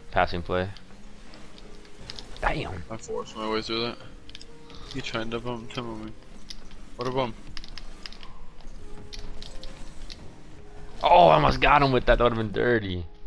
passing play. Damn. I forced my way through that. He tried to bump Tim on me. What a bump. Oh, I almost got him with that. That would have been dirty.